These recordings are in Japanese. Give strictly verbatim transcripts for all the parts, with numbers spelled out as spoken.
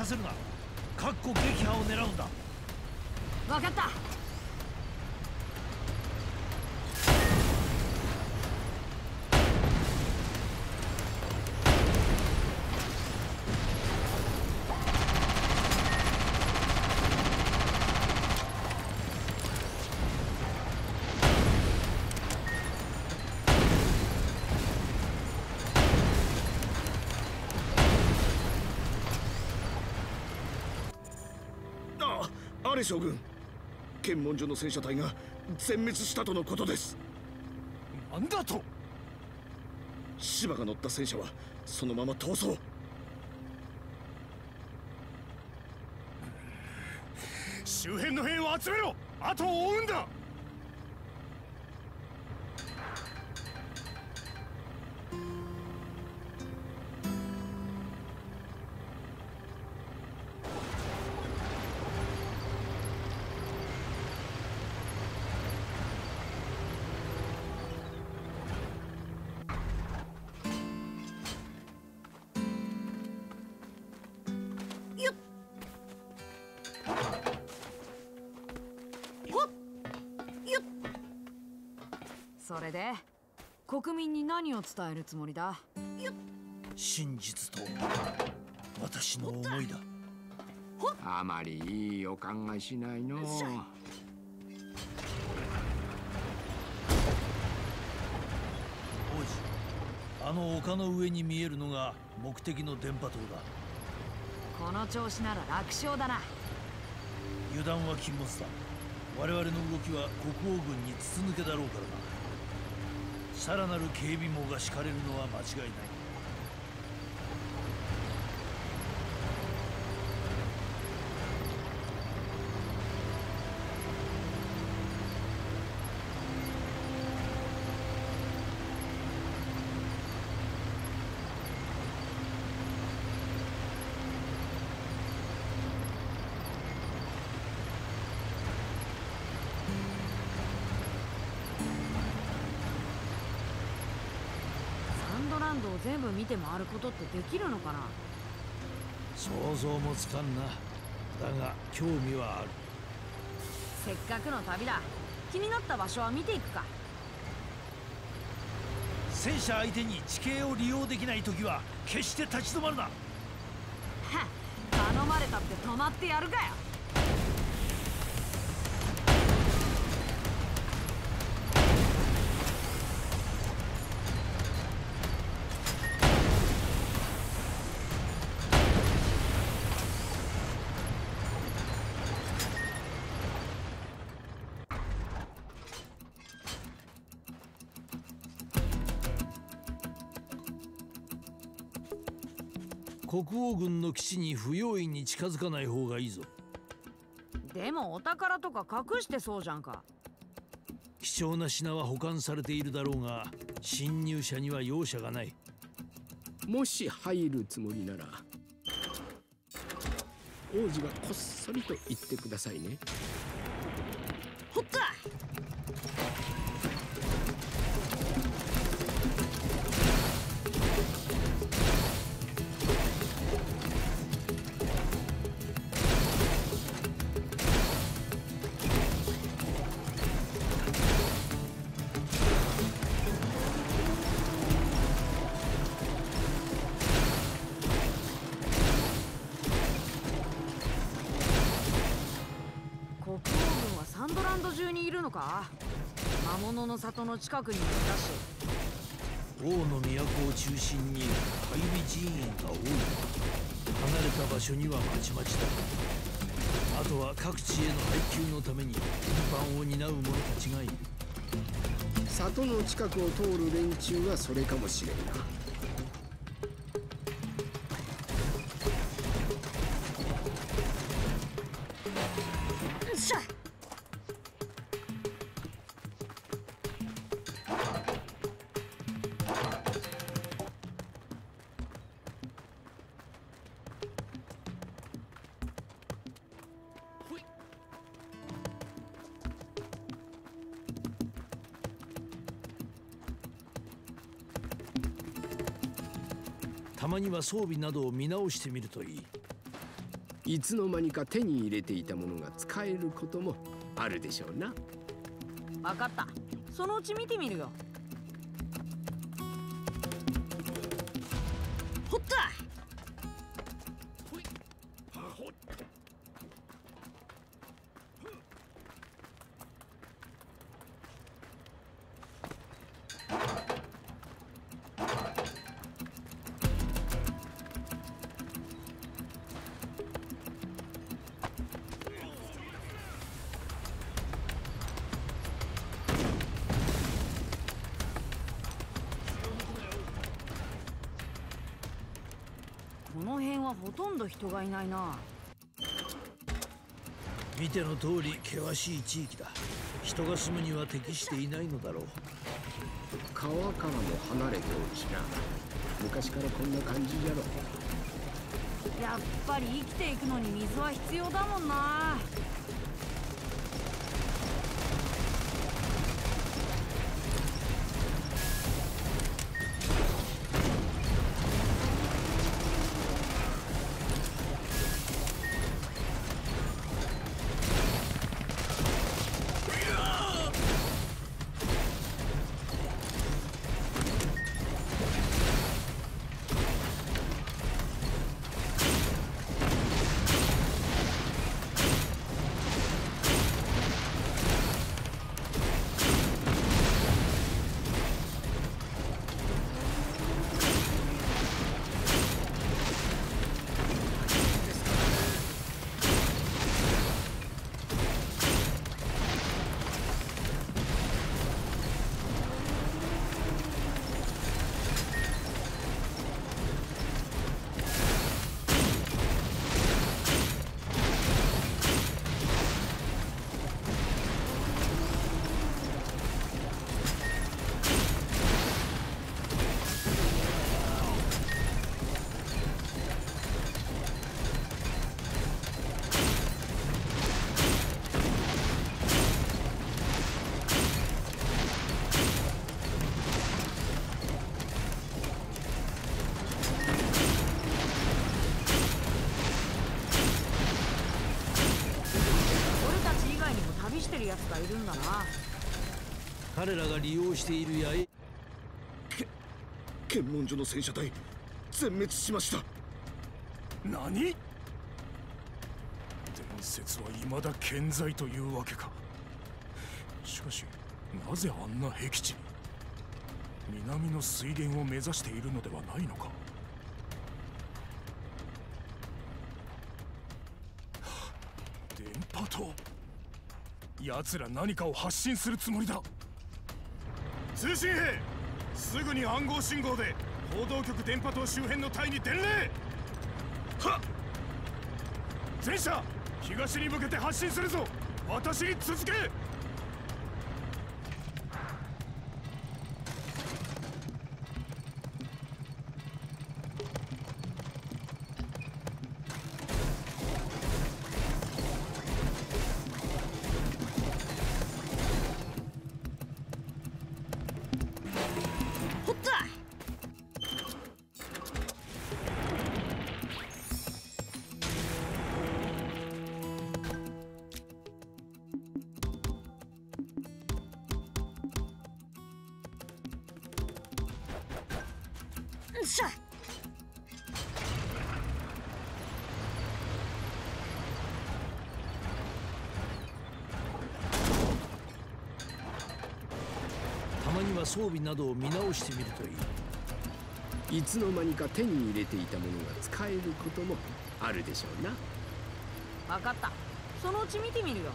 せるな。確固撃破を狙うんだ。 分かった。 アレ将軍、検問所の戦車隊が全滅したとのことです。 なんだと。 芝が乗った戦車はそのまま逃走。 周辺の兵を集めろ。後を追うんだ。 それで国民に何を伝えるつもりだ。 真実と私の思いだ。 あまりいいお考えしないの。 王子、あの丘の上に見えるのが目的の電波塔だ。 この調子なら楽勝だな。 油断は禁物だ。我々の動きは国王軍に筒抜けだろうからな。さらなる警備網が敷かれるのは間違いない。 ランドを全部見て回ることってできるのかな。 想像もつかんな。だが興味はある。 せっかくの旅だ。気になった場所は見ていくか。 戦車相手に地形を利用できない時は決して立ち止まるな。はっ、 頼まれたって止まってやるかよ。 国王軍の基地に不用意に近づかない方がいいぞ。 でもお宝とか隠してそうじゃんか。 貴重な品は保管されているだろうが、侵入者には容赦がない。 もし入るつもりなら王子がこっそりと言ってくださいね。 ほったサンドランド中にいるのか。魔物の里の近くにもいたし、 王の都を中心に配備陣営が多い。離れた場所にはまちまちだ。あとは各地への配給のために運搬を担う者たちがいる。 里の近くを通る連中がそれかもしれんな。 たまには装備などを見直してみるといい。 いつの間にか手に入れていたものが使えることもあるでしょうな。 分かった。そのうち見てみるよ。ほった。この辺はほとんど人がいないな。 見ての通り険しい地域だ。人が住むには適していないのだろう。 川からも離れておるしな。昔からこんな感じじゃろ。 やっぱり生きていくのに水は必要だもんな。やつがいるんだな。 彼らが利用している八重け検問所の戦車隊全滅しました。 何？伝説は未だ健在というわけか。しかしなぜあんな僻地に南の水源を目指しているのではないのか。電波塔。奴ら何かを発信するつもりだ。通信兵、すぐに暗号信号で報道局電波塔周辺の隊に伝令。はっ。全車東に向けて発進するぞ。私に続け。 しゃ。 たまには装備などを見直してみるといい。 いつの間にか手に入れていたものが使えることもあるでしょうな。 分かった。そのうち見てみるよ。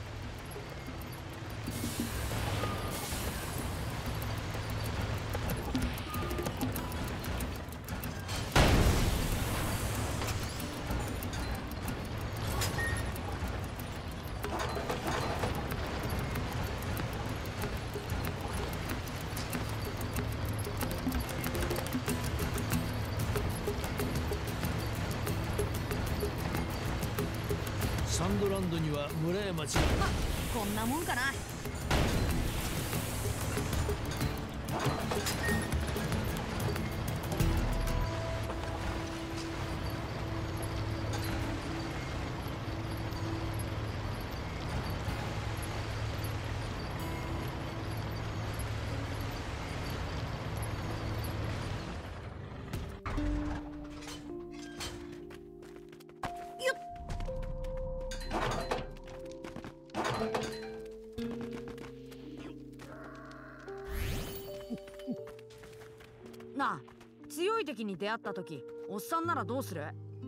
サンドランドには村や町が。 あ、こんなもんかな。 なあ、強い敵に出会った時、おっさんならどうする？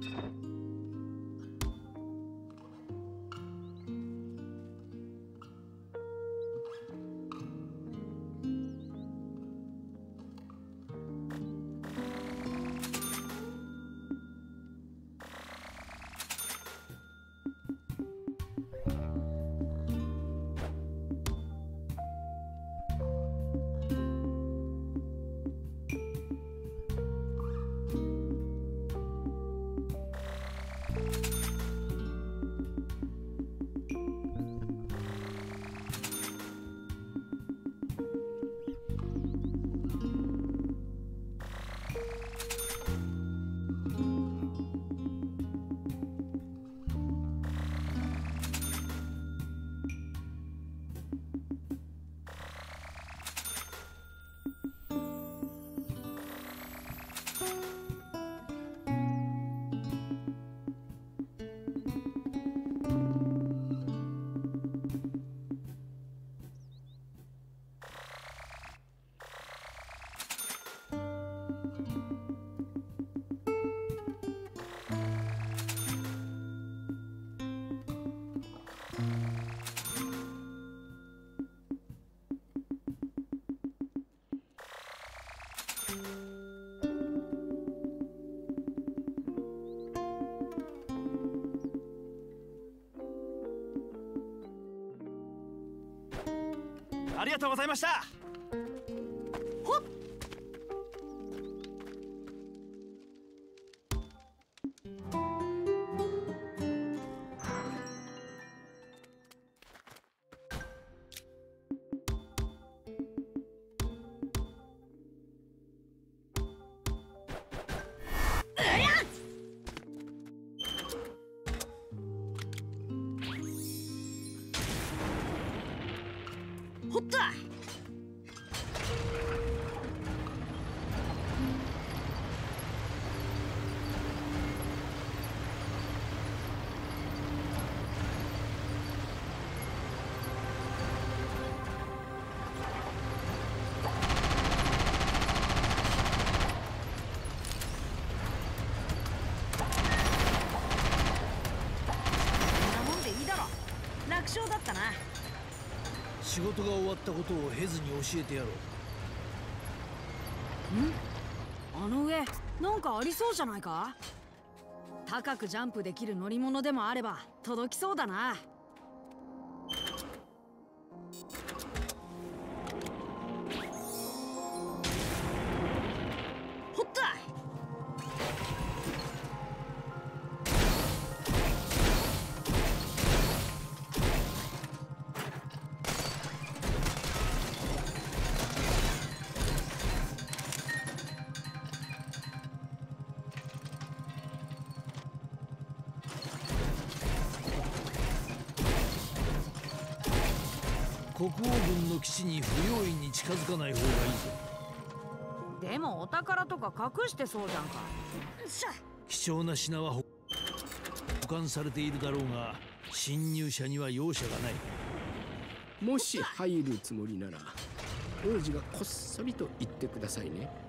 ありがとうございました。 ほっ。ほった。楽勝だったな。 仕事が終わったことをヘズに教えてやろう。 ん？あの上なんかありそうじゃないか？高くジャンプできる乗り物でもあれば届きそうだな。ほった。 国王軍の基地に不用意に近づかない方がいいぞ。 でもお宝とか隠してそうじゃんか。 貴重な品は保管されているだろうが、侵入者には容赦がない。 もし入るつもりなら王子がこっそりと言ってくださいね。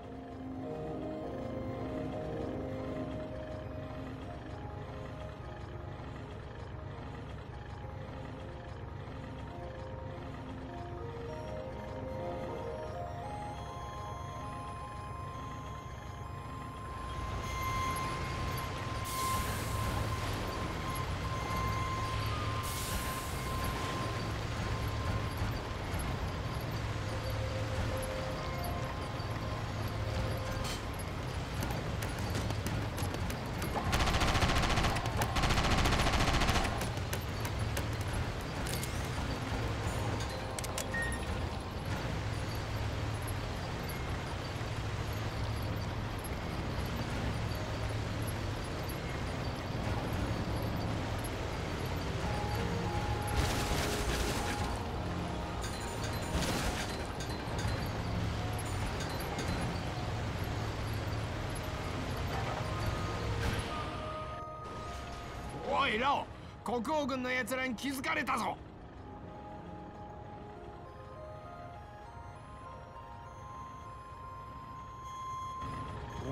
おいラオ、国王軍の奴らに気づかれたぞ。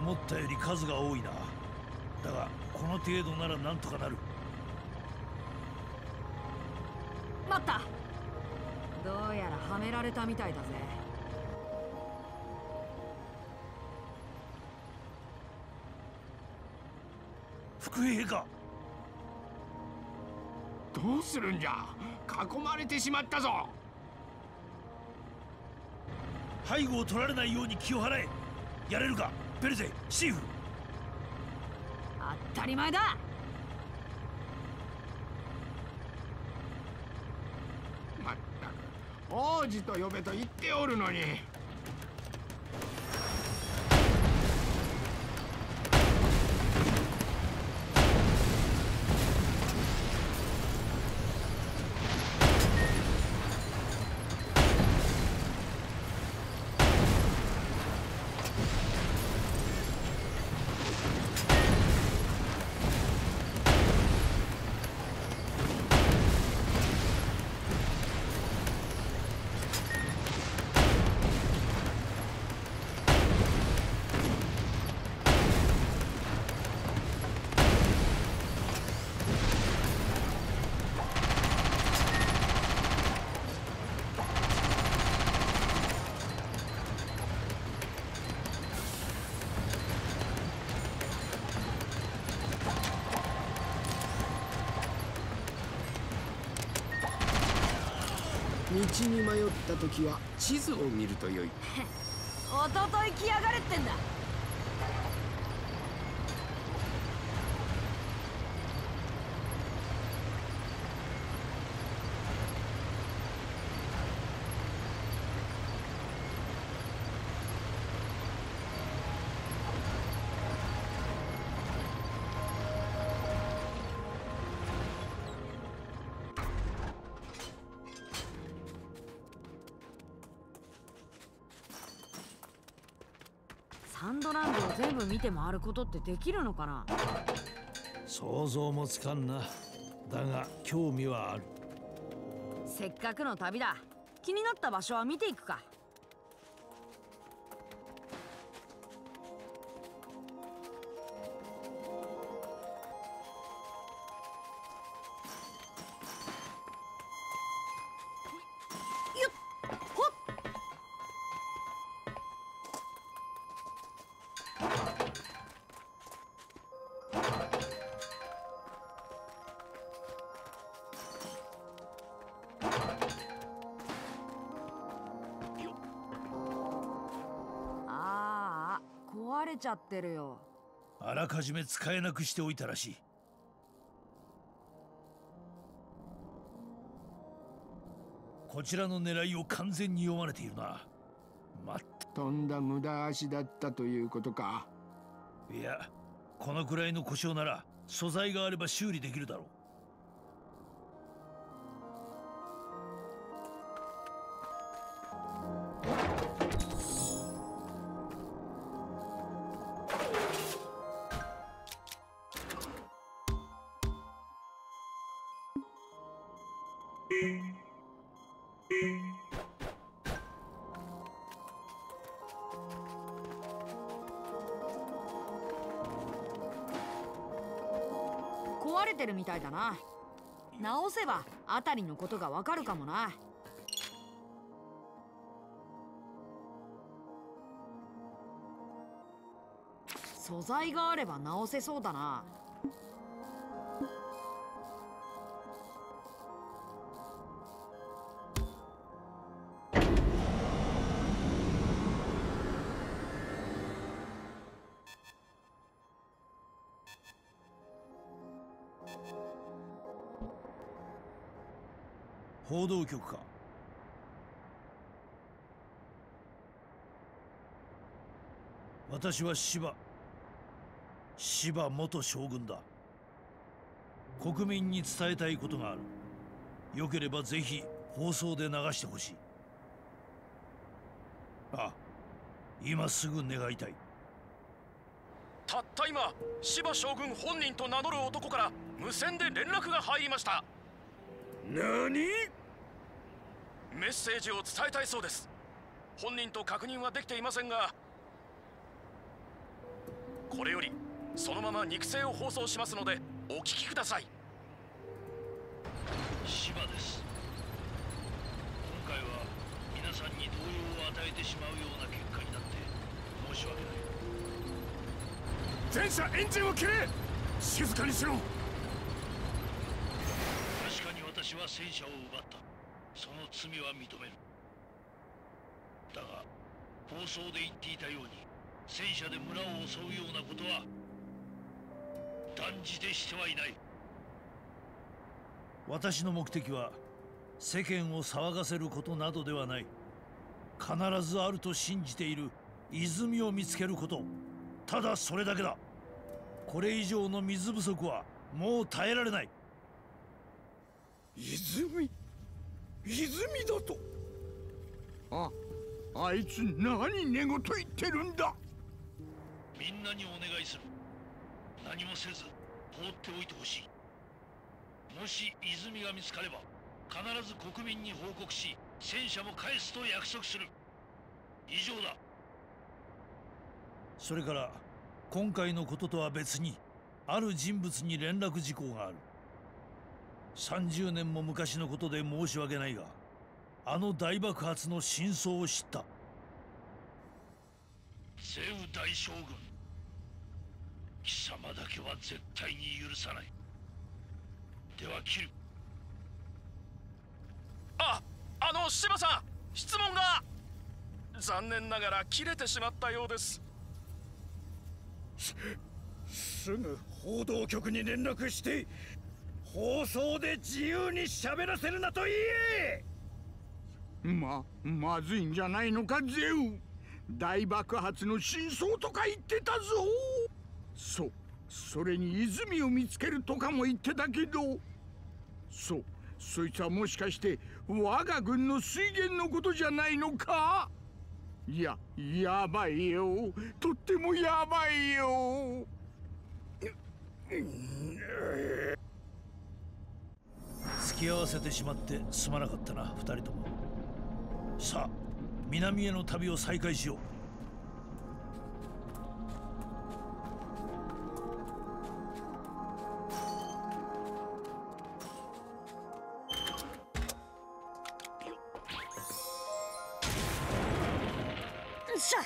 思ったより数が多いな。だがこの程度ならなんとかなる。 待った。どうやらはめられたみたいだぜ。 伏兵か。 どうするんじゃ。囲まれてしまったぞ。 背後を取られないように気を払え。やれるかペルゼ、シーフ。 当たり前だ。 まったく王子と呼べと言っておるのに。道に迷った時は地図を見るとよい。 おととい来やがれってんだ。サンドランドを全部見て回ることってできるのかな。 想像もつかんな。だが興味はある。 せっかくの旅だ。気になった場所は見ていくか。よっほっ。ああ、壊れちゃってるよ。 あらかじめ使えなくしておいたらしい。こちらの狙いを完全に読まれているな。まっとんだ無駄足だったということか。 いや、このくらいの故障なら素材があれば修理できるだろう。 壊れてるみたいだな。直せばあたりのことがわかるかもな。素材があれば直せそうだな。 報道局か。私は芝芝元将軍だ。国民に伝えたいことがある。よければぜひ放送で流してほしい。あ、今すぐ願いたい。 たった今、芝将軍本人と名乗る男から無線で連絡が入りました。 何？ メッセージを伝えたいそうです。本人と確認はできていませんが、 これよりそのまま肉声を放送しますのでお聞きください。 芝です。今回は皆さんに動揺を与えてしまうような結果になって申し訳ない。 全車エンジンを切れ。静かにしろ。 確かに私は戦車を奪った。その罪は認める。だが放送で言っていたように戦車で村を襲うようなことは断じてしてはいない。私の目的は世間を騒がせることなどではない。必ずあると信じている泉を見つけること、ただそれだけだ。これ以上の水不足はもう耐えられない。 泉泉だと。 ああいつ何寝言言ってるんだ。 みんなにお願いする。何もせず放っておいてほしい。もし泉が見つかれば必ず国民に報告し戦車も返すと約束する。以上だ。それから今回のこととは別にある人物に連絡事項がある。さんじゅうねんも昔のことで申し訳ないが、あの大爆発の真相を知った。ゼウ大将軍、貴様だけは絶対に許さない。では切る。 あ、あの柴さん、質問が。残念ながら切れてしまったようです。 す, すぐ報道局に連絡して放送で自由に喋らせるなと言え。 ままずいんじゃないのかゼウ。大爆発の真相とか言ってたぞ。そう、それに泉を見つけるとかも言ってたけど、そう、そいつはもしかして我が軍の水源のことじゃないのか。いや、やばいよ、とってもやばいよ。 付き合わせてしまってすまなかったな、二人とも。さあ、南への旅を再開しよう。 よっしゃ。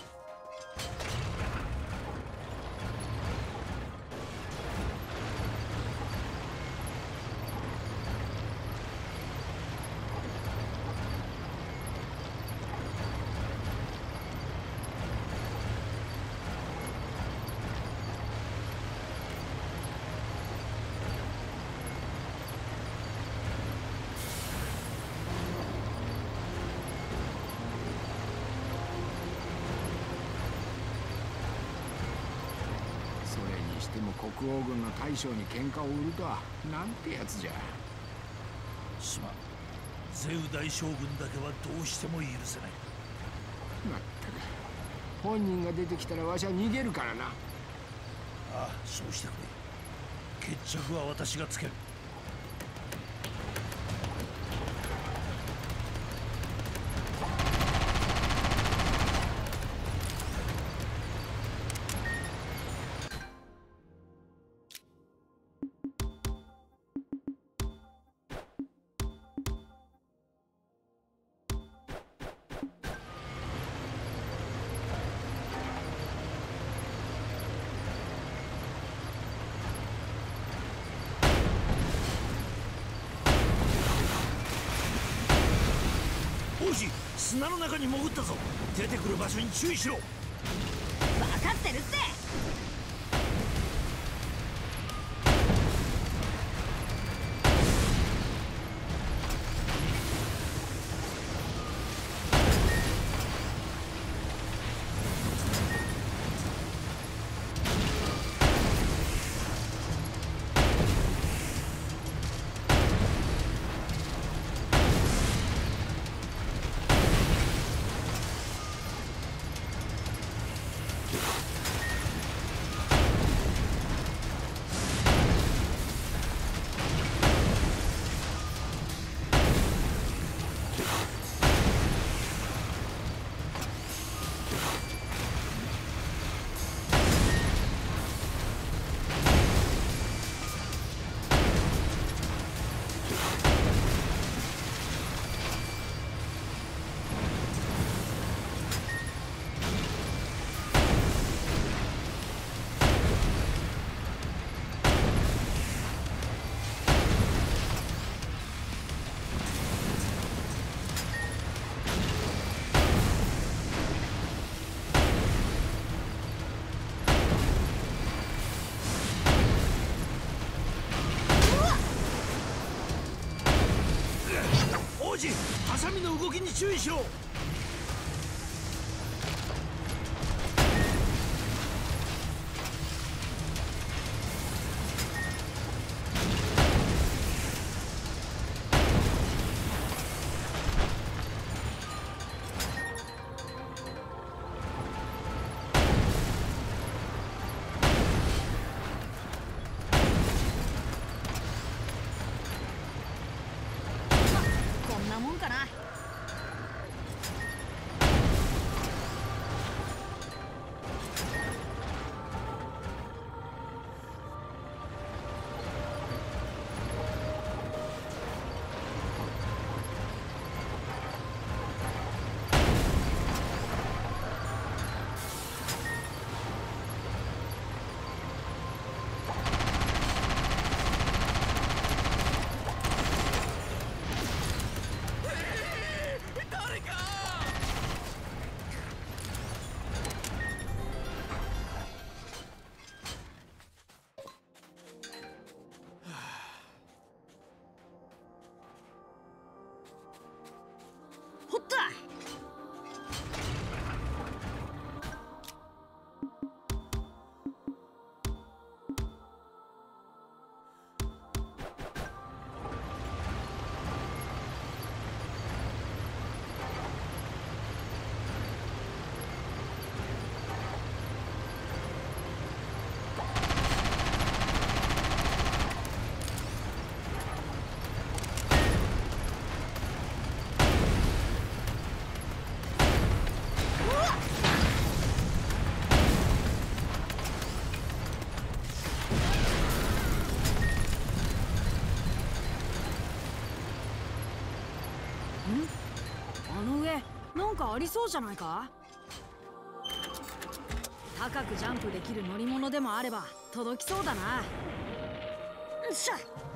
でも国王軍の大将に喧嘩を売るとはなんてやつじゃ。 すまん、ゼウ大将軍だけはどうしても許せない。 まったく、本人が出てきたらわしは逃げるからな。 ああ、そうしてくれ。決着は私がつける。王子、砂の中に潜ったぞ。出てくる場所に注意しろ。 分かってるって。 王子、ハサミの動きに注意しろ。 こんなもんかな。ほった。あの上なんかありそうじゃないか。高くジャンプできる乗り物でもあれば届きそうだな。よっしゃ。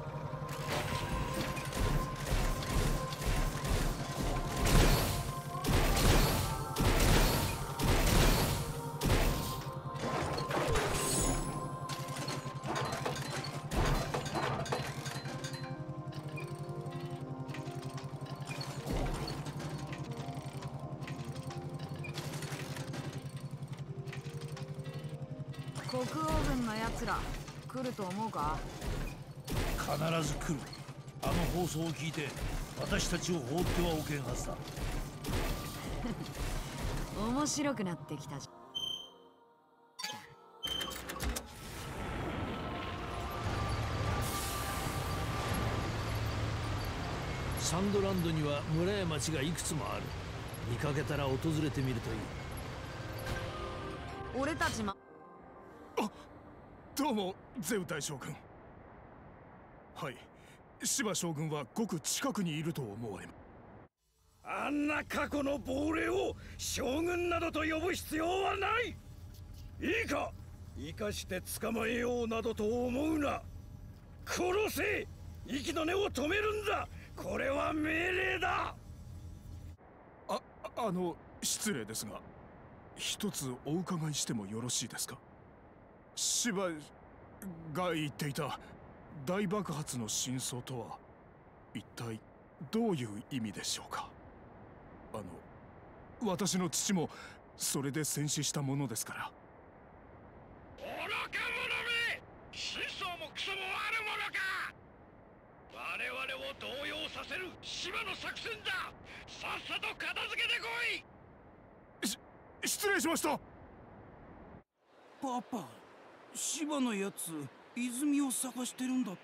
国王軍のやつら来ると思うか。 必ず来る。あの放送を聞いて私たちを放ってはおけんはずだ。 面白くなってきたじゃん。 サンドランドには村や町がいくつもある。見かけたら訪れてみるといい。 俺たちまどうもゼウ大将軍。はい、芝将軍はごく近くにいると思われます。 あんな過去の亡霊を将軍などと呼ぶ必要はない。いいか、生かして捕まえようなどと思うな。殺せ。息の根を止めるんだ。これは命令だ。 あ、あの失礼ですが、一つお伺いしてもよろしいですか。芝が言っていた大爆発の真相とは一体どういう意味でしょうか。あの私の父もそれで戦死したものですから。 愚か者め、思想もクソもあるものか。我々を動揺させる芝の作戦だ。さっさと片付けてこい。 し失礼しました。 パパ、芝のやつ泉を探してるんだって。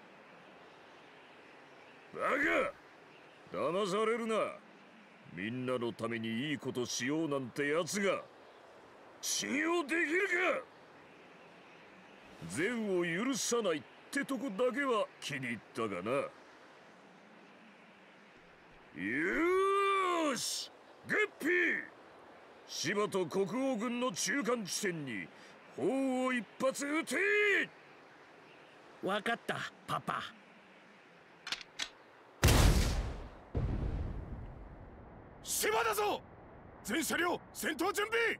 バカ、騙されるな。みんなのためにいいことしようなんてやつが信用できるか。ゼウを許さないってとこだけは気に入ったがな。よーし、ゲッピー、芝と国王軍の中間地点に砲を一発撃て。 わかったパパ。 芝だぞ。全車両戦闘準備。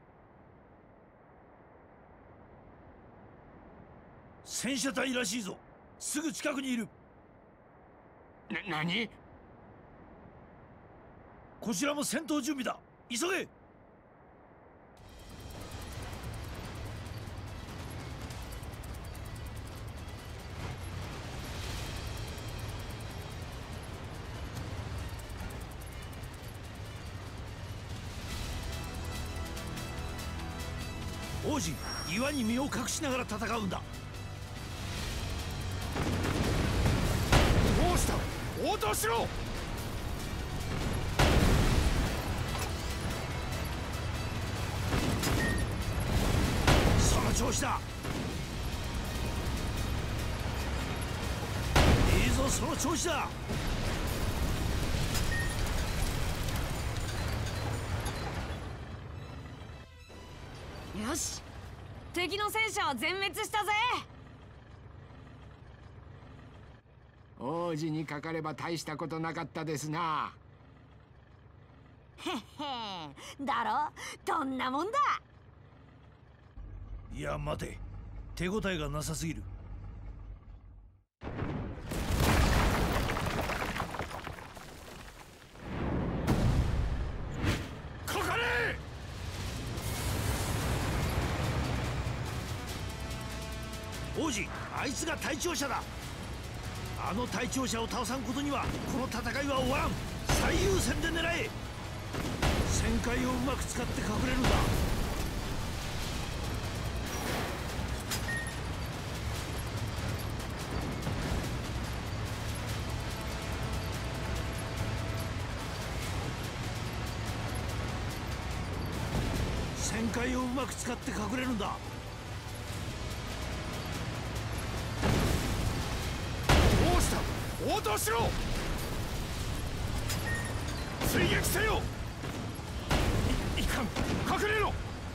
戦車隊らしいぞ。すぐ近くにいる。 な、何？ こちらも戦闘準備だ。急げ。王子、岩に身を隠しながら戦うんだ。 どうした？応答しろ！ その調子だ。いいぞ、その調子だ。 よし、敵の戦車は全滅したぜ。 王子にかかれば大したことなかったですな。 へっへだろ、どんなもんだ。 いや待て、手応えがなさすぎる。 かかれ！ 王子、あいつが隊長者だ。あの隊長者を倒さんことにはこの戦いは終わらん。最優先で狙え。旋回をうまく使って隠れるんだ。旋回をうまく使って隠れるんだ。 どうした？応答しろ！追撃せよ！い、いかん！隠れろ！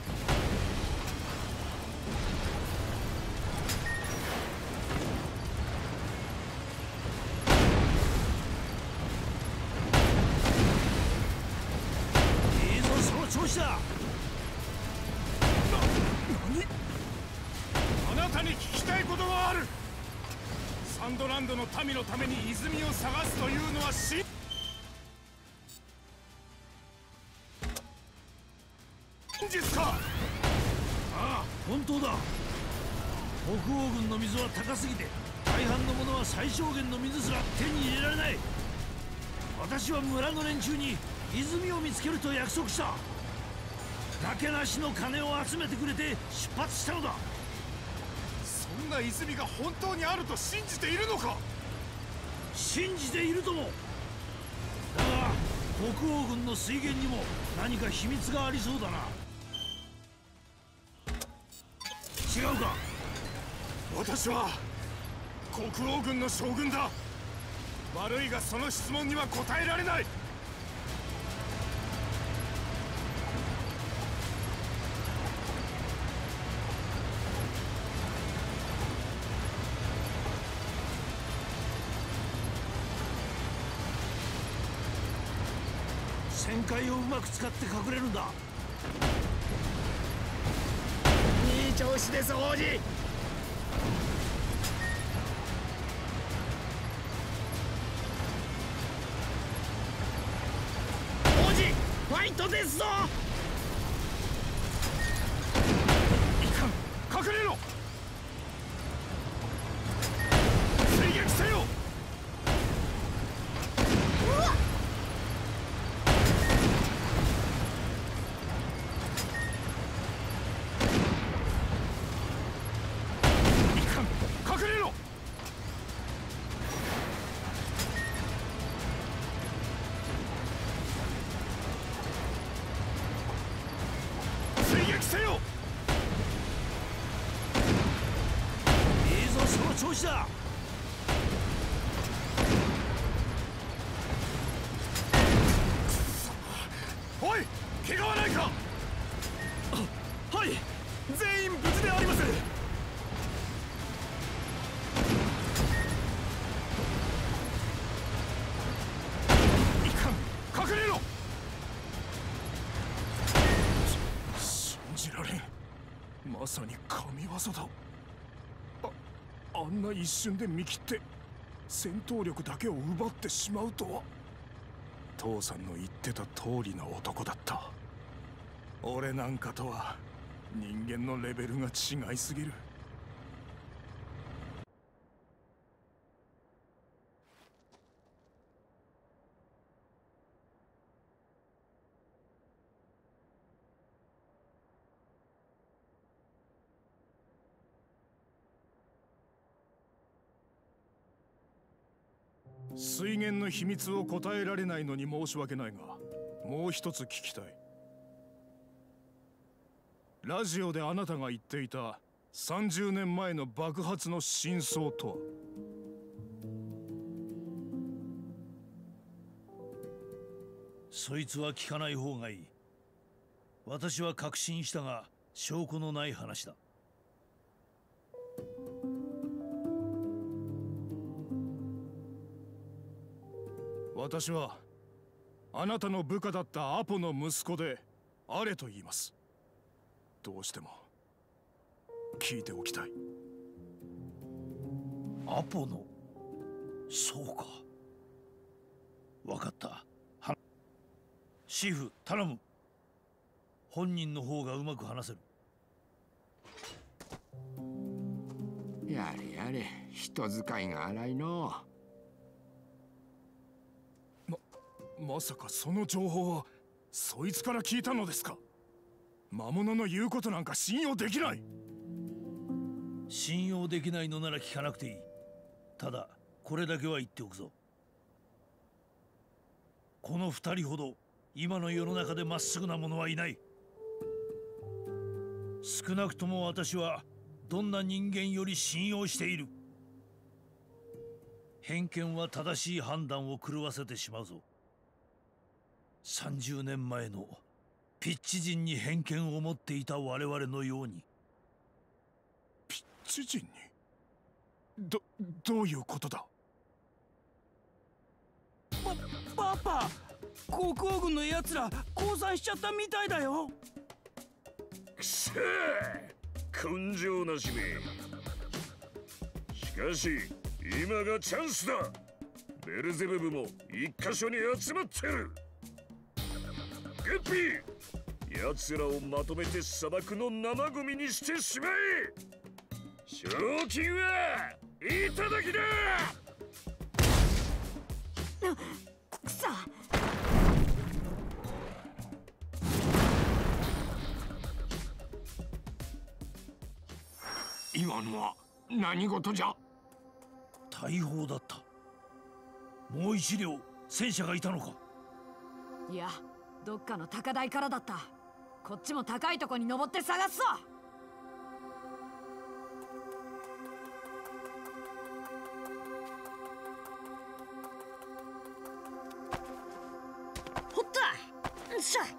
いいぞ、その調子だ。 あなたに聞きたいことがある。サンドランドの民のために泉を探すというのは真実か？ ああ、本当だ。北欧軍の水は高すぎて大半のものは最小限の水すら手に入れられない。私は村の連中に泉を見つけると約束した。なけなしの金を集めてくれて出発したのだ。 そんな泉が本当にあると信じているのか？ 信じているとも。だが北欧軍の水源にも何か秘密がありそうだな。違うか？ 私は国王軍の将軍だ。悪いがその質問には答えられない。 旋回をうまく使って隠れるんだ。 いい調子です王子。王子、ファイトですぞ。 いかん、隠れろ！追撃せよ！ 調子だ。 おい、怪我はないか？ あ、はい、 全員無事であります。いかん、隠れろ！信じられん。まさに神業だ。あんな一瞬で見切って戦闘力だけを奪ってしまうとは。 父さんの言ってた通りの男だった。俺なんかとは人間のレベルが違いすぎる。水源の秘密を答えられないのに申し訳ないが、もう一つ聞きたい。ラジオであなたが言っていたさんじゅうねんまえの爆発の真相とは？ そいつは聞かない方がいい。私は確信したが証拠のない話だ。 私はあなたの部下だったアポの息子でアレと言います。どうしても聞いておきたい。 アポの？そうか。わかった。はシーフ、頼む。本人の方がうまく話せる。 やれやれ、人使いが荒いの。 まさかその情報はそいつから聞いたのですか？魔物の言うことなんか信用できない。 信用できないのなら聞かなくていい。ただこれだけは言っておくぞ。この二人ほど今の世の中でまっすぐな者はいない。少なくとも私はどんな人間より信用している。偏見は正しい判断を狂わせてしまうぞ。さんじゅうねんまえのピッチ人に偏見を持っていた我々のように。 ピッチ人に？ど、どういうことだ？ パ、パパ、国王軍のやつら降参しちゃったみたいだよ。 くせえ、根性なしめ。しかし今がチャンスだ。ベルゼブブも一箇所に集まってる。グッピー、奴らをまとめて砂漠の生ゴミにしてしまえ。賞金はいただきだ。 くさ。 今のは何事じゃ？ 大砲だった。もう一両戦車がいたのか？ いや、どっかの高台からだった。こっちも高いとこに登って探すぞ。ほったよっしゃ。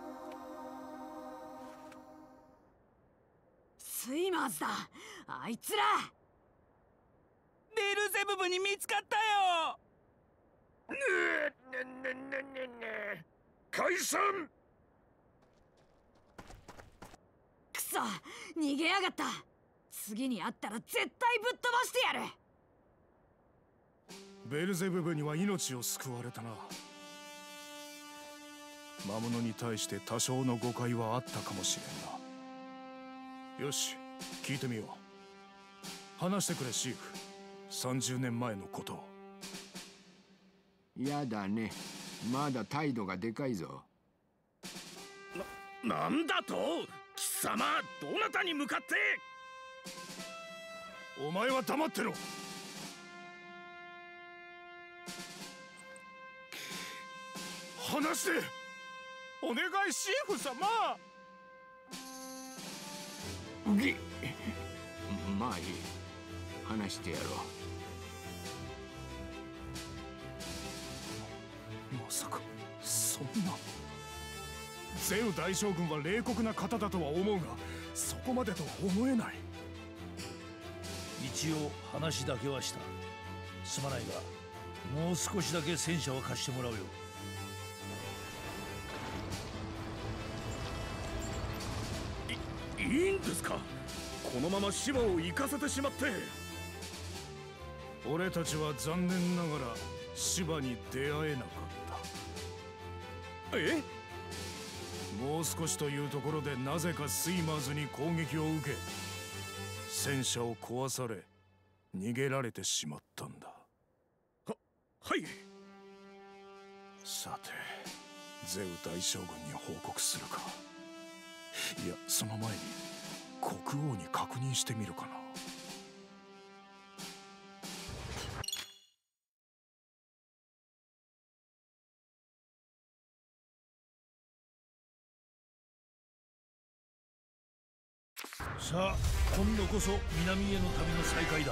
スイマーズだ、あいつら。 ベルゼブブに見つかったよ。 ねえねえねえねえねえ、解散。 くそ、逃げやがった。次に会ったら絶対ぶっ飛ばしてやる。 ベルゼブブには命を救われたな。魔物に対して多少の誤解はあったかもしれんな。よし、聞いてみよう。話してくれシーフ、さんじゅうねんまえのことを。 やだね、まだ態度がでかいぞ。 な、なんだと？貴様、どなたに向かって？ お前は黙ってろ。話してお願い、シーフ様。 ぎまあいい、話してやろう。まさかそんな。ゼウ大将軍は冷酷な方だとは思うが、そこまでとは思えない。 一応話だけはした。すまないがもう少しだけ戦車を貸してもらうよ。 いいいんですか？このまま芝を行かせてしまって。 俺たちは残念ながら芝に出会えなかっえ？もう少しというところでなぜかスイマーズに攻撃を受け、戦車を壊され逃げられてしまったんだ。 は、はい。 さて、ゼウ大将軍に報告するか。いや、その前に国王に確認してみるかな。 さあ、今度こそ南への旅の再開だ。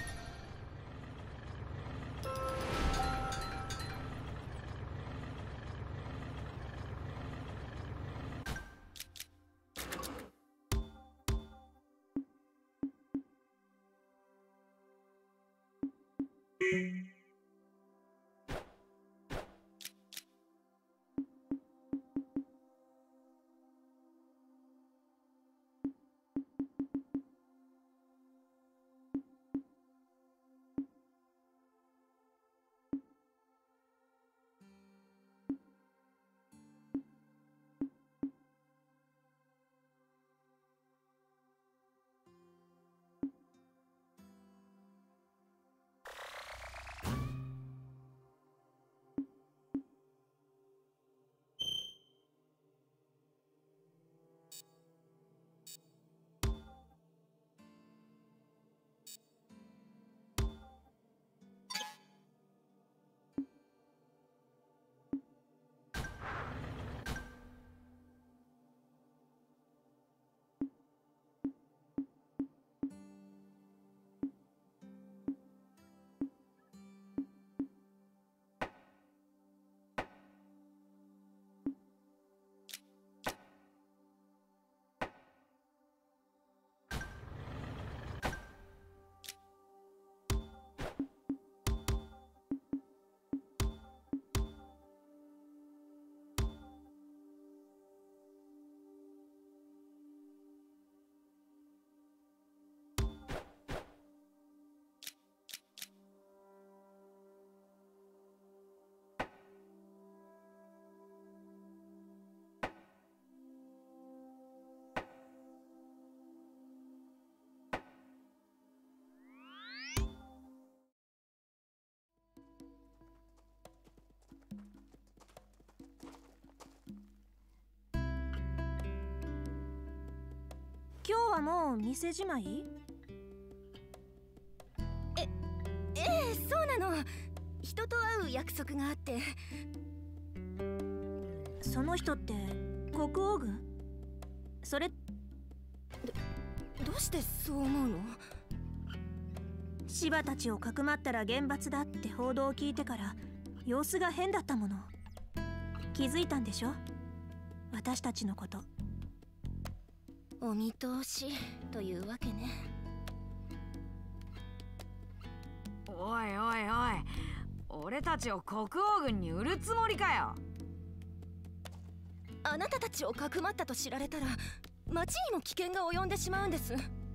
今日はもう店じまい？え、ええ、そうなの。人と会う約束があって。その人って国王軍？それど、どうしてそう思うの？シバたちをかくまったら厳罰だって報道を聞いてから様子が変だったもの。気づいたんでしょ？私たちのこと。お見通しというわけね。 おいおいおい、俺たちを国王軍に売るつもりかよ。 あなたたちをかくまったと知られたら町にも危険が及んでしまうんです。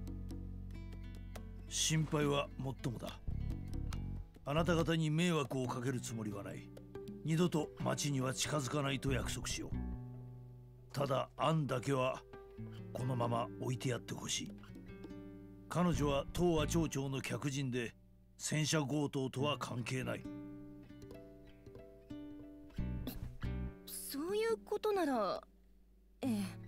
心配はもっともだ。あなた方に迷惑をかけるつもりはない。二度と町には近づかないと約束しよう。ただアンだけはこのまま置いてやってほしい。彼女は東亜町長の客人で戦車強盗とは関係ない。 そういうことなら、ええ。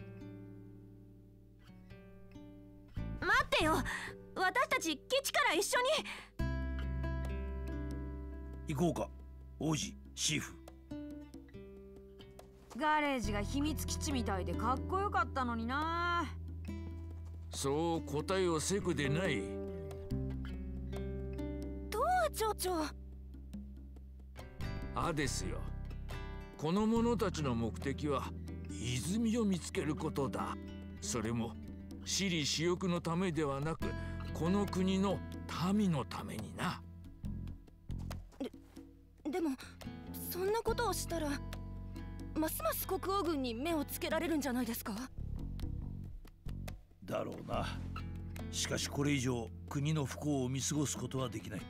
待ってよ、私たち基地から一緒に行こうか。王子シーフ。 ガレージが秘密基地みたいでかっこよかったのにな。 そう答えをせくでない。 東亜町長。 あですよ。この者たちの目的は泉を見つけることだ。それも私利私欲のためではなく、この国の民のためにな。 で、でもそんなことをしたらますます国王軍に目をつけられるんじゃないですか？ だろうな。しかしこれ以上国の不幸を見過ごすことはできない。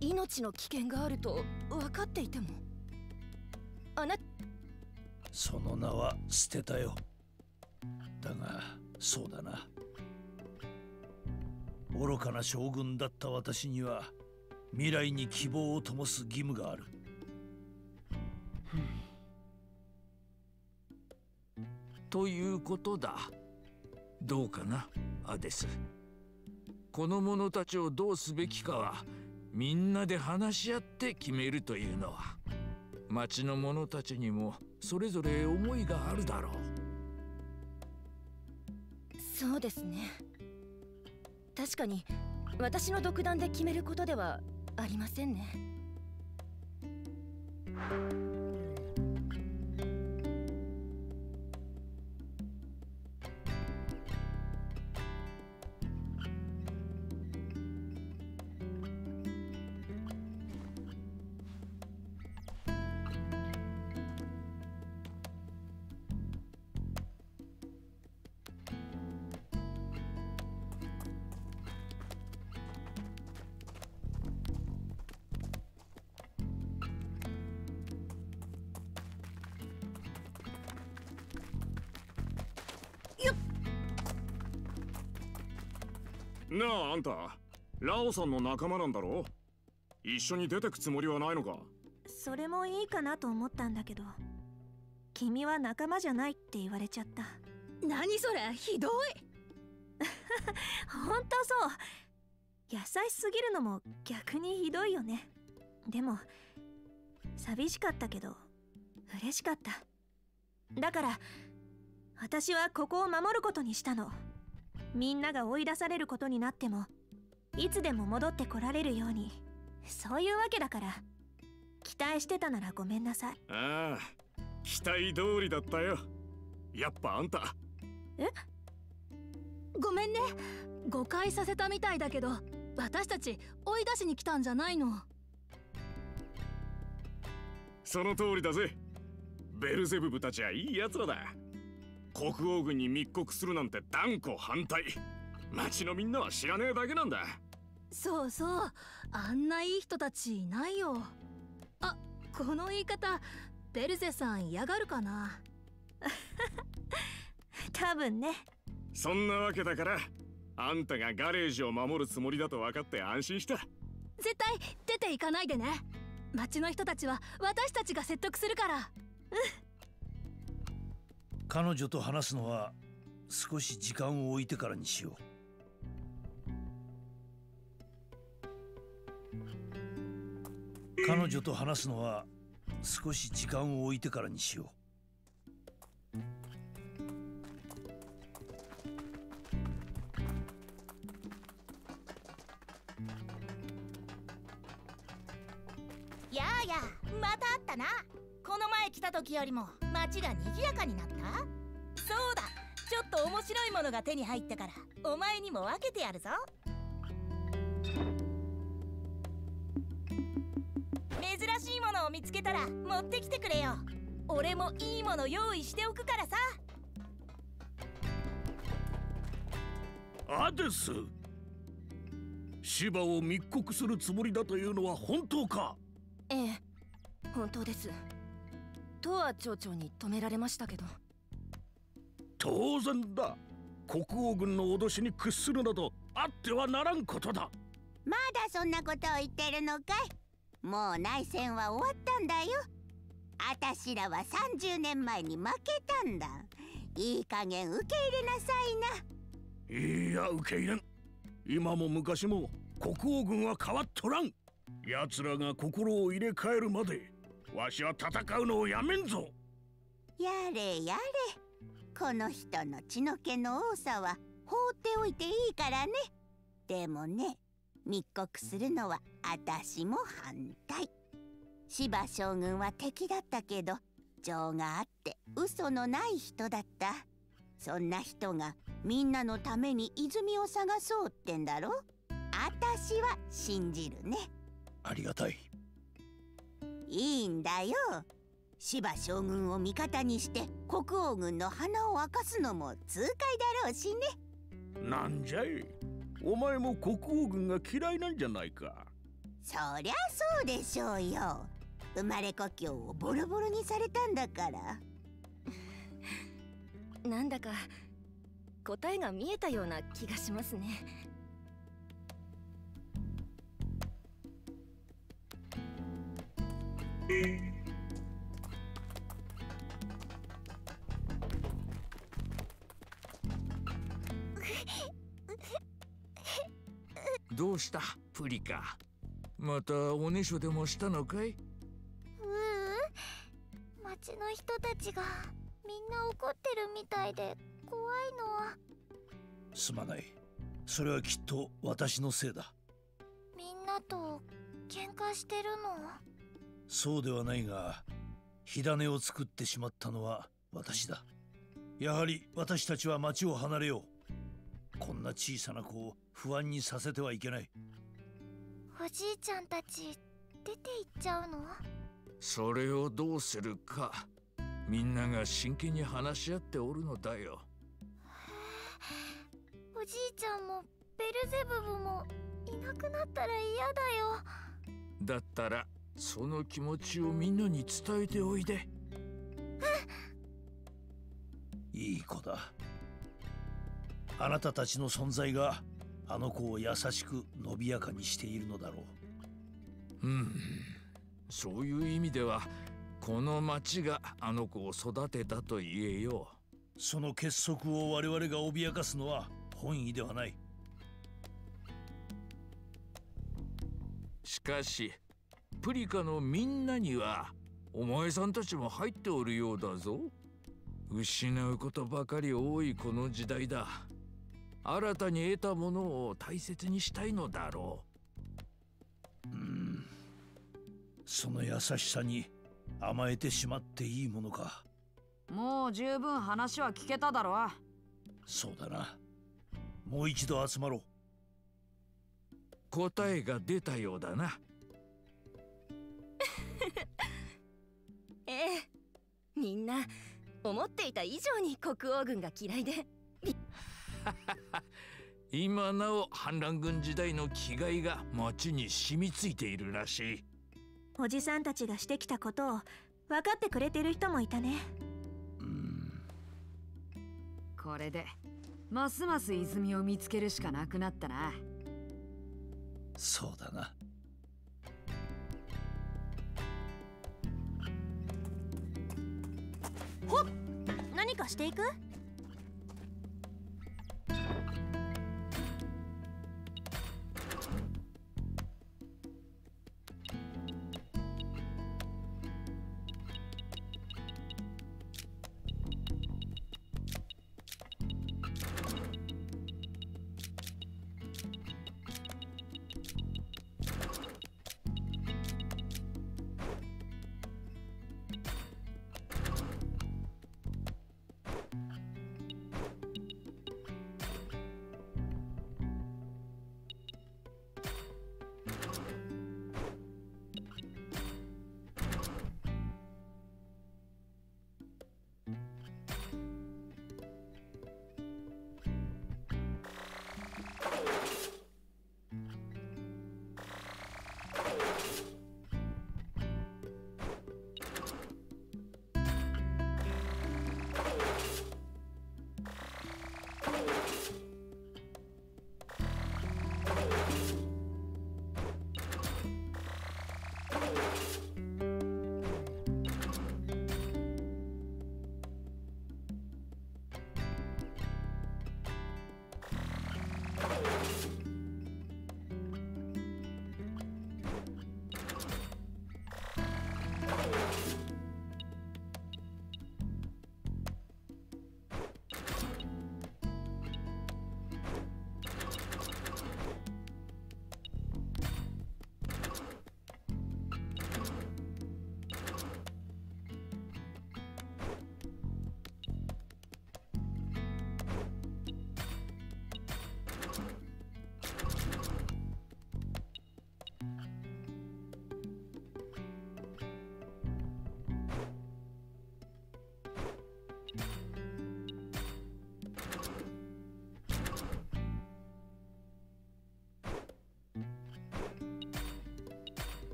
命の危険があると分かっていても。あなその名は捨てたよ。だがそうだな、愚かな将軍だった私には未来に希望を灯す義務がある。 ということだ。どうかな、アデス。この者たちをどうすべきかはみんなで話し合って決めるというのは、町の者たちにもそれぞれ思いがあるだろう。 そうですね。確かに私の独断で決めることではありませんね。 なあ、あんたラオさんの仲間なんだろう。一緒に出てくつもりはないのか。 それもいいかなと思ったんだけど、君は仲間じゃないって言われちゃった。 何それ、ひどい。 ほんとそう。優しすぎるのも逆にひどいよね。でも寂しかったけど嬉しかった。だから私はここを守ることにしたの。みんなが追い出されることになってもいつでも戻ってこられるように。そういうわけだから。期待してたならごめんなさい。 ああ、期待通りだったよ。やっぱあんた。 え？ ごめんね、誤解させたみたいだけど、私たち追い出しに来たんじゃないの。 その通りだぜ。ベルゼブブたちはいいやつらだ。国王軍に密告するなんて断固反対。町のみんなは知らねえだけなんだ。 そうそう、あんないい人たちいないよ。あ、この言い方ベルゼさん嫌がるかな。 多分ね。 そんなわけだから、あんたがガレージを守るつもりだと分かって安心した。 絶対出ていかないでね。町の人たちは私たちが説得するから。うん。 彼女と話すのは少し時間を置いてからにしよう。彼女と話すのは少し時間を置いてからにしよう。 やあやあ、また会ったな。この前来た時よりも街が賑やかになった。そうだ、ちょっと面白いものが手に入ったからお前にも分けてやるぞ。珍しいものを見つけたら持ってきてくれよ。俺もいいもの用意しておくからさ。 アデス、芝を密告するつもりだというのは本当か？ ええ、本当です。トア町長に止められましたけど。 当然だ。国王軍の脅しに屈するなどあってはならんことだ。 まだそんなことを言ってるのかい？もう内戦は終わったんだよ。あたしらはさんじゅうねんまえに負けたんだ。いい加減受け入れなさいな。 いや、受け入れん。今も昔も国王軍は変わっとらん。奴らが心を入れ替えるまでわしは戦うのをやめんぞ。 やれやれ、この人の血の気の多さは放っておいていいからね。でもね、密告するのはあたしも反対。芝将軍は敵だったけど情があって嘘のない人だった。そんな人がみんなのために泉を探そうってんだろ。あたしは信じるね。 ありがたい。 いいんだよ。芝将軍を味方にして国王軍の鼻を明かすのも痛快だろうしね。 なんじゃい、お前も国王軍が嫌いなんじゃないか。 そりゃそうでしょうよ。生まれ故郷をボロボロにされたんだから。 なんだか答えが見えたような気がしますね。 どうしたプリカ、またおねしょでもしたのかい？ ううん、町の人たちがみんな怒ってるみたいで怖いの。 すまない。それはきっと私のせいだ。 みんなと喧嘩してるの？ そうではないが、火種を作ってしまったのは私だ。やはり私たちは町を離れよう。こんな小さな子を不安にさせてはいけない。 おじいちゃんたち出て行っちゃうの？ それをどうするか、みんなが真剣に話し合っておるのだよ。 おじいちゃんもベルゼブブもいなくなったら嫌だよ。 だったらその気持ちをみんなに伝えておいで。 いい子だ。あなたたちの存在があの子を優しく伸びやかにしているのだろう。うん、そういう意味ではこの町があの子を育てたと言えよう。その結束を我々が脅かすのは本意ではない。 しかしプリカのみんなにはお前さんたちも入っておるようだぞ。失うことばかり多いこの時代だ。新たに得たものを大切にしたいのだろう。うん、その優しさに甘えてしまっていいものか。 もう十分話は聞けただろう。 そうだな。もう一度集まろう。 答えが出たようだな。 ええ、みんな思っていた以上に国王軍が嫌いで。 今なお反乱軍時代の気概が町に染みついているらしい。 おじさんたちがしてきたことを分かってくれてる人もいたね。 うん、 これでますます泉を見つけるしかなくなったな。 そうだな。 ほっ、何かしていく？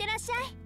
ってらっしゃい。